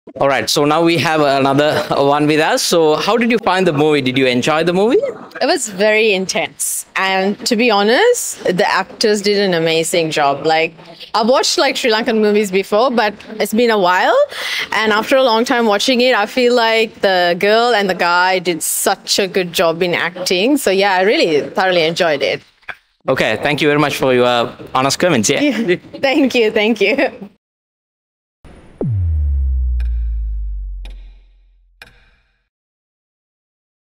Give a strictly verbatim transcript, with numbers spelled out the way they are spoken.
All right, so now we have another one with us. So how did you find the movie? Did you enjoy the movie? It was very intense. And to be honest, the actors did an amazing job. Like, I've watched like Sri Lankan movies before, but it's been a while. And after a long time watching it, I feel like the girl and the guy did such a good job in acting. So yeah, I really thoroughly enjoyed it. Okay, thank you very much for your honest comments. Yeah. Thank you, thank you.